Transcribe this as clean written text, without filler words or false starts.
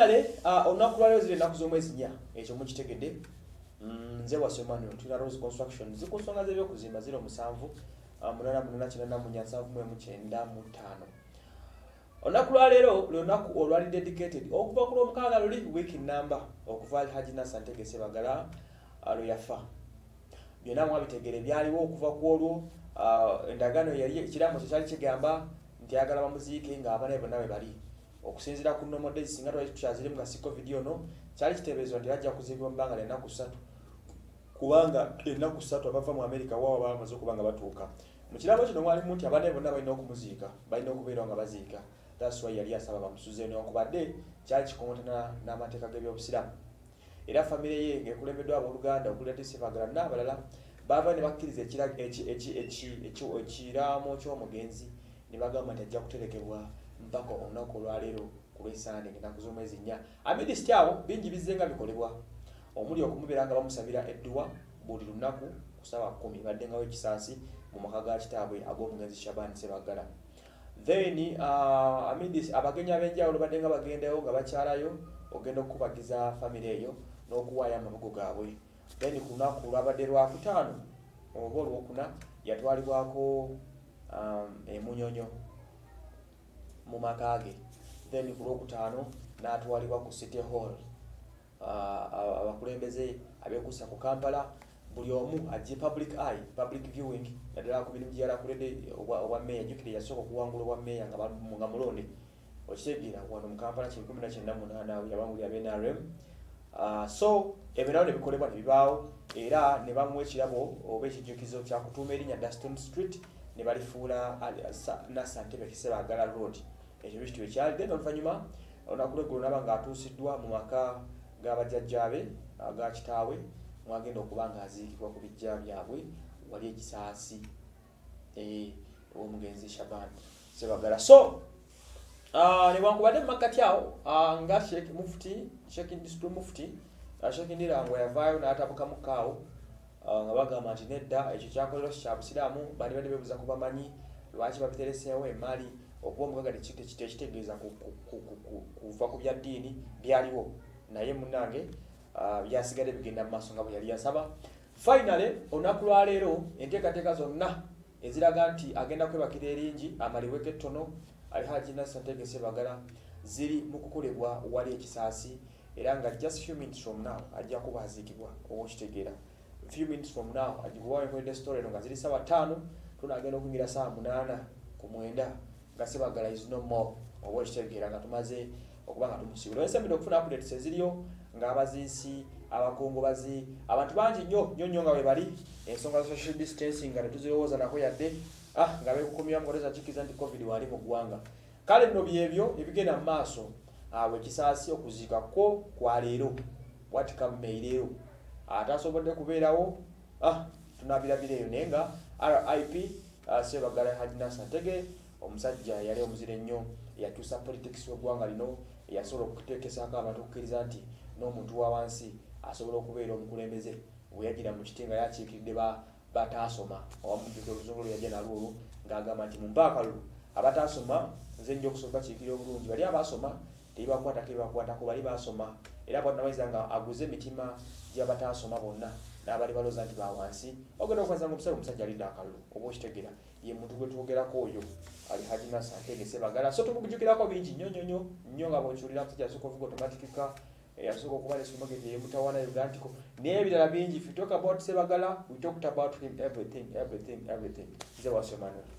finally olunaku lwaleero ziri ennaku z'omwezi 4 ekyo mukitegedde. Nze Wasio Manuel tuna Rose Construction zikunsonga z'ebyokuzimba 07 88 olunaku lwaleero lunaku olwali dedicated okuva ku lwomukaaga luli week number okuva Haji Nassan Ntege Ssebaggala lwe yafa. Byonna mwabitegeere byaliwo okuva ku olwo endagaano yali ekiraamo kyali kigamba nti ayagala bamuziike ng'abaana be bonna bwe bali. Okusinziira ku normal days singa twali tukyazire mu kasiko video no kyali kiteeberezebwa nti ajja kuziikibwa mu bbanga ly'ennaku 3 kubanga ennaku 3 abava mu America waawo bamaze okuba nga batuuka. Mu kiraamo kino mwalimu nti abaana be bonna balina okumuziika, balina okubeera nga baziika. That's why yali asaba bamusuze newankubadde kyali kikontana n'amateeka g'ebyobusiraamu. Era famire ye ng'ekulembeddwa abooluganda okulira Ssebaggala n'abalala baava ne bakkiriza ekiraamo ky'omugenzi ne bagamba nti ajja kuterekebwa mpaka olunaku olwaleero ku Lwesande ng'ennaku z'omwezi 4. Amidisiti awo bingi bizze nga bikolebwa omuli okumubeera nga bamusabira edduwa buli lunaku ku ssaawa 10 baddengawo ekisaasi mu maka ga kitaabwe ag'omugenzi Shaban Ssebaggala. Then amidisiti abagenyi ab'enjawulo badde nga bagendayo nga bakyalayo ogenda okukubagiza famire eyo n'okuwaayo amabugo gaabwe. Then ku lunaku lwabadde lwakutaano oba olwokuna yatwalibwako emunyonyo mu maka ge. Then ku lwokutaano n'atwalibwa ku City Hall. Abakulembeze abekuusa ku Kampala buli omu ajje public viewing naddala ku mirimu gyeyalakuledde obwa meya. Jjukire yasooka okuwangula obwa meya nga mulonde okitegeera wano mu Kampala 1998 yabangulira NRM. So ebirabo ne bikolebwa ne bibaawo era ne bamuwa ekirabo oba ekijjukizo kya kutuuma erinnya Daston Street ne balifuula Nassan Ntege Ssebaggala Road. Ekyo bityo ekyali. Then oluvannyuma olunaku lw'eggulo n'aba ng'atuusiddwa mu maka g'abajjajjaabe aga kitaawe mwagenda okuba ng'aziikibwa ku bijja byabwe wali ekisaasi ow'omugenzi Shaban Ssebaggala. So newankubadde mu makkati awo nga Sheikh District Mufti Sheikh Ndirangwa yavaayo n'atabuka mukaawo nga bagamba nti nedda ekyo kyakolerwa kya busiraamu bali badde beebuuza ku bamanyi lwaki babitereseewo emali okuba omugaga tekitegeeza kuva ku bya ddiini byaliwo naye munnange byasigadde bigenda mu maaso nga bwe yali yasaba. Finally olunaku lwaleero enteekateeka zonna eziraga nti agenda kwebakira eringi amaliweko ettono ali Haji Nassan Ntege Ssebaggala ziri mu kukolebwa wali ekisaasi era nga just few minutes from now ajja kuba aziikibwa oba okitegeera. Few minutes from now agikuba enkoledde story eno nga ziri ssaawa 5 tunagenda okuyingira ssaawa 8 ku 9 nga Ssebaggala is no more oba okitegeera nga tumaze okuba nga tumusibula. Ensembedde okufuna updates eziriyo ng'abaziisi abakongobazi abantu bangi nnyo nga bwe bali ensonga za social distancing nga netuzirowooza nako yadde nga beekukumira mukoleza kikiza nti covid wali mu ggwanga. Kale nno byebyo ebigenda mu maaso ekisaasi okuziika ko kwa leero watikamme leero atasobodde kubeerawo tunabirabira eyo naye nga RIP Ssebaggala Haji Nassan Ntege omusajja yali omuzira ennyo eyatuusa politics w'eggwanga lino yasobola okuteekesaako abantu okukkiriza nti n'omuntu wa wansi asobola okubeera omukulembeze bwe yagira mu kiti nga yakiikiridde bataasoma owamujjuka oluzungu lwe yajja nalwo olwo ng'agamba nti mu mpaakalulu abataasoma nze nja okusobola bakiikira obulungi bali abaasoma tebibakwatako bali baasoma era bwanabayiza nga aguze emitima gy'abataasoma bonna n'abali balooza nti bawansi ogenda okwaza nga omusajja alidde akalulu oba okitegeera ye muntu gwe twogerako oyo ali Haji Nassan Ntege Ssebaggala. So tumujjukirako bingi nnyo nga bw'okiwulira musajja asooka ovuga automatic car yasooka okuba ne supermarket ey'emutawaana Ugandiko n'ebirala bingi. If we talk about Ssebaggala we talked about him everything. Nze Wasio Manuel.